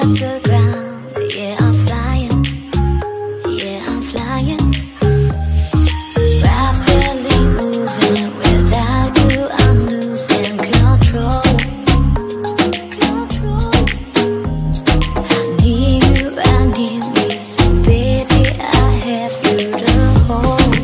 touch the ground. Yeah, I'm flying. Yeah, I'm flying. Rapidly moving. Without you, I'm losing control. I need me, so baby, I have you to hold.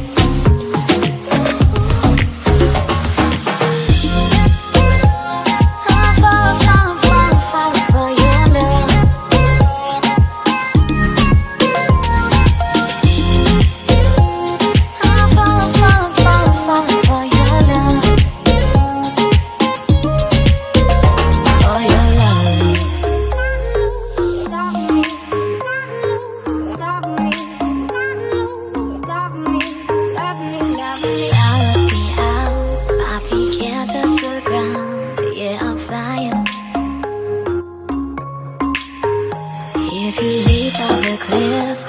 If you leap off a cliff,